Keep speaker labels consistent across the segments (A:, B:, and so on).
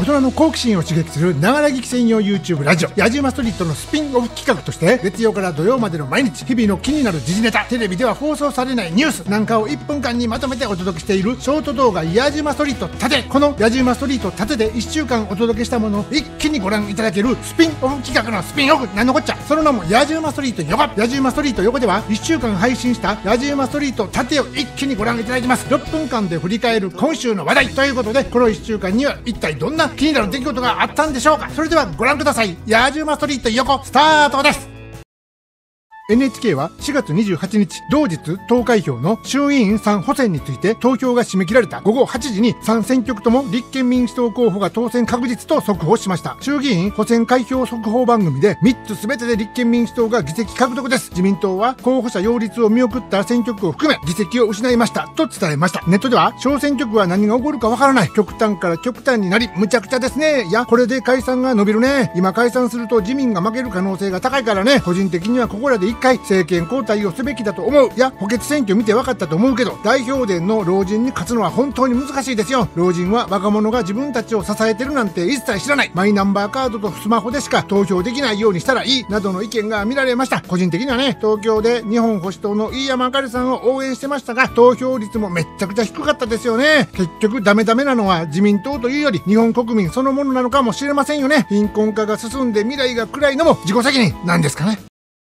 A: 人の好奇心を刺激するながら聞き専用 YouTube ラジオ野じ馬ストリートのスピンオフ企画として、月曜から土曜までの毎日日々の気になる時事ネタ、テレビでは放送されないニュースなんかを1分間にまとめてお届けしているショート動画野じ馬ストリート縦。この野じ馬ストリート縦で1週間お届けしたものを一気にご覧いただけるスピンオフ企画のスピンオフなんのこっちゃ。その名も野じ馬ストリート横。野じ馬ストリート横では1週間配信した野じ馬ストリート縦を一気にご覧いただきます。6分間で振り返る今週の話題ということで、この1週間には一体どんな気になる出来事があったんでしょうか。それではご覧ください。野じ馬ストリート横スタートです。NHK は4月28日同日投開票の衆議院3補選について投票が締め切られた午後8時に3選挙区とも立憲民主党候補が当選確実と速報しました。衆議院補選開票速報番組で3つ全てで立憲民主党が議席獲得です。自民党は候補者擁立を見送った選挙区を含め議席を失いましたと伝えました。ネットでは小選挙区は何が起こるかわからない、極端から極端になりむちゃくちゃですね、いやこれで解散が伸びるね、今解散すると自民が負ける可能性が高いからね、個人的にはここらで1回政権交代をすべきだと思う。いや補欠選挙見て分かったと思うけど、代表伝の老人に勝つのは本当に難しいですよ。老人は若者が自分たちを支えてるなんて一切知らない、マイナンバーカードとスマホでしか投票できないようにしたらいいなどの意見が見られました。個人的にはね、東京で日本保守党の飯山あかりさんを応援してましたが、投票率もめっちゃくちゃ低かったですよね。結局ダメなのは自民党というより日本国民そのものなのかもしれませんよね。貧困化が進んで未来が暗いのも自己責任なんですかね。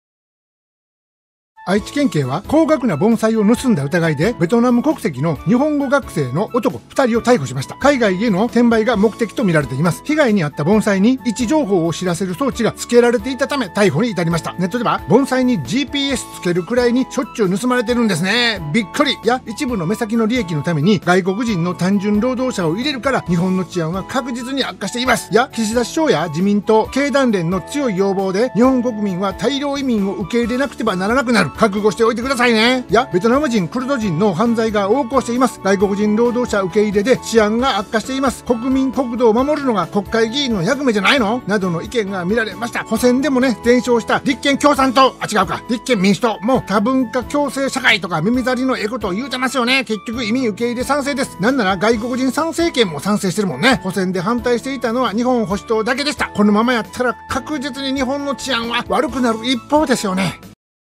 A: 愛知県警は高額な盆栽を盗んだ疑いでベトナム国籍の日本語学生の男2人を逮捕しました。海外への転売が目的とみられています。被害に遭った盆栽に位置情報を知らせる装置が付けられていたため逮捕に至りました。ネットでは盆栽に GPS つけるくらいにしょっちゅう盗まれてるんですね、びっくり。や一部の目先の利益のために外国人の単純労働者を入れるから日本の治安は確実に悪化しています。や岸田首相や自民党経団連の強い要望で日本国民は大量移民を受け入れなくてはならなくなる、覚悟しておいてくださいね。いやベトナム人クルド人の犯罪が横行しています。外国人労働者受け入れで治安が悪化しています。国民国土を守るのが国会議員の役目じゃないのなどの意見が見られました。補選でもね全勝した立憲共産党、違うか立憲民主党も多文化共生社会とか耳障りのことを言うてますよね。結局移民受け入れ賛成です。なんなら外国人参政権も賛成してるもんね。補選で反対していたのは日本保守党だけでした。このままやったら確実に日本の治安は悪くなる一方ですよね。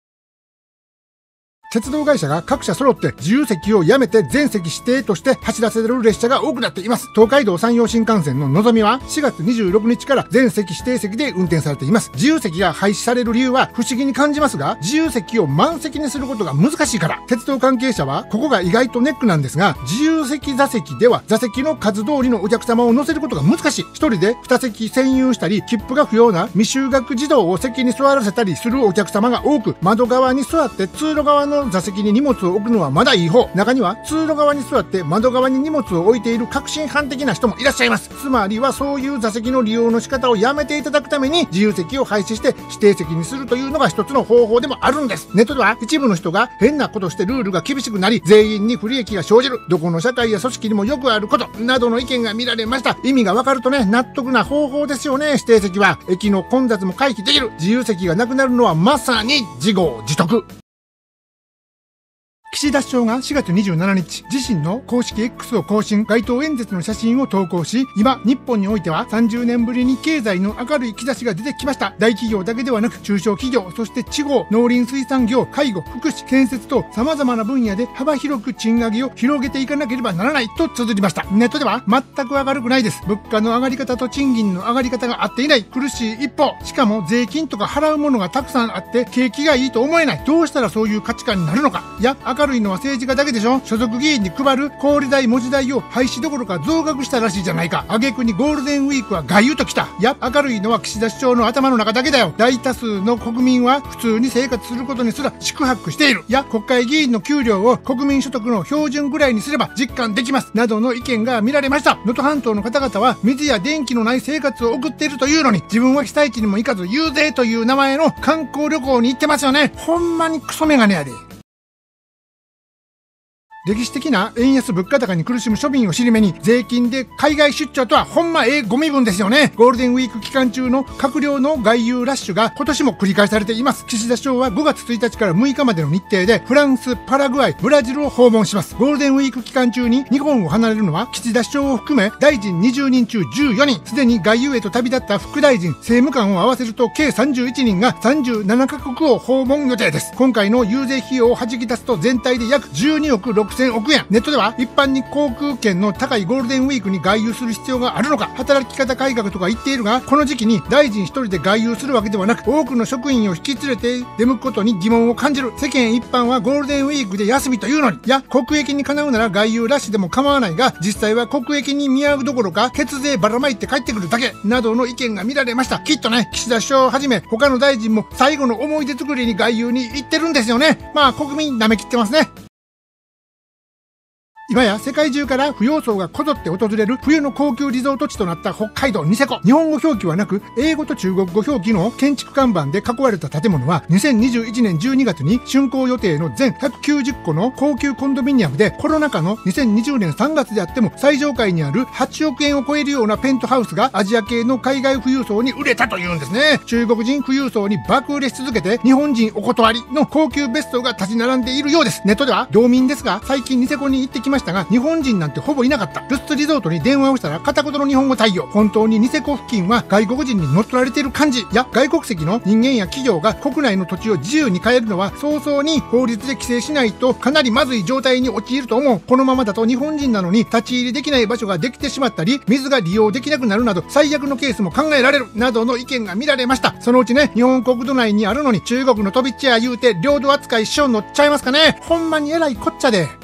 A: 鉄道会社が各社揃って自由席をやめて全席指定として走らせる列車が多くなっています。東海道山陽新幹線ののぞみは4月26日から全席指定席で運転されています。自由席が廃止される理由は不思議に感じますが、自由席を満席にすることが難しいから。鉄道関係者はここが意外とネックなんですが、自由席座席では座席の数通りのお客様を乗せることが難しい。一人で2席占有したり、切符が不要な未就学児童を席に座らせたりするお客様が多く、窓側に座って通路側の座席に荷物を置くのはまだいい方。中には通路側に座って窓側に荷物を置いている革新犯的な人もいらっしゃいます。つまりはそういう座席の利用の仕方をやめていただくために自由席を廃止して指定席にするというのが一つの方法でもあるんです。ネットでは一部の人が変なことしてルールが厳しくなり全員に不利益が生じる、どこの社会や組織にもよくあることなどの意見が見られました。意味がわかるとね納得な方法ですよね。指定席は駅の混雑も回避できる。自由席がなくなるのはまさに自業自得。岸田首相が4月27日、自身の公式 X を更新、街頭演説の写真を投稿し、今、日本においては30年ぶりに経済の明るい兆しが出てきました。大企業だけではなく、中小企業、そして地方、農林水産業、介護、福祉、建設と様々な分野で幅広く賃上げを広げていかなければならないと綴りました。ネットでは、全く明るくないです。物価の上がり方と賃金の上がり方が合っていない。苦しい一方、しかも税金とか払うものがたくさんあって、景気がいいと思えない。どうしたらそういう価値観になるのか。いや、明るいのは政治家だけでしょ。所属議員に配る小売代文字代を廃止どころか増額したらしいじゃないか。挙句にゴールデンウィークは外遊ときた。いや明るいのは岸田首相の頭の中だけだよ。大多数の国民は普通に生活することにすら四苦八苦している。いや国会議員の給料を国民所得の標準ぐらいにすれば実感できますなどの意見が見られました。能登半島の方々は水や電気のない生活を送っているというのに、自分は被災地にも行かず遊説という名前の観光旅行に行ってますよね。ほんまにクソメガネやで。 歴史的な円安物価高に苦しむ庶民を尻目に税金で海外出張とはほんまゴミ分ですよね。ゴールデンウィーク期間中の閣僚の外遊ラッシュが今年も繰り返されています。岸田首相は5月1日から6日までの日程でフランス、パラグアイ、ブラジルを訪問します。ゴールデンウィーク期間中に日本を離れるのは岸田首相を含め大臣20人中14人、すでに外遊へと旅立った副大臣、政務官を合わせると計31人が37カ国を訪問予定です。今回の遊説費用を弾き出すと全体で約12億6000億円。ネットでは一般に航空券の高いゴールデンウィークに外遊する必要があるのか、働き方改革とか言っているが、この時期に大臣一人で外遊するわけではなく、多くの職員を引き連れて出向くことに疑問を感じる。世間一般はゴールデンウィークで休みというのに、いや国益にかなうなら外遊ラッシュでも構わないが、実際は国益に見合うどころか血税ばらまいて帰ってくるだけなどの意見が見られました。きっとね、岸田首相をはじめ他の大臣も最後の思い出作りに外遊に行ってるんですよね。まあ国民舐めきってますね。今や世界中から富裕層がこぞって訪れる冬の高級リゾート地となった北海道ニセコ。日本語表記はなく英語と中国語表記の建築看板で囲われた建物は2021年12月に竣工予定の全190個の高級コンドミニアムで、コロナ禍の2020年3月であっても最上階にある8億円を超えるようなペントハウスがアジア系の海外富裕層に売れたというんですね。中国人富裕層に爆売れし続けて日本人お断りの高級別荘が立ち並んでいるようです。ネットでは道民ですが最近ニセコに行ってきましたが日本人なんてほぼいなかった。ルスツリゾートに電話をしたら片言の日本語対応。本当にニセコ付近は外国人に乗っ取られている感じ。いや外国籍の人間や企業が国内の土地を自由に買えるのは早々に法律で規制しないとかなりまずい状態に陥ると思う。このままだと日本人なのに立ち入りできない場所ができてしまったり、水が利用できなくなるなど最悪のケースも考えられるなどの意見が見られました。そのうちね、日本国土内にあるのに中国の飛び地や言うて領土扱いしようのっちゃいますかね。ほんまにえらいこっちゃで。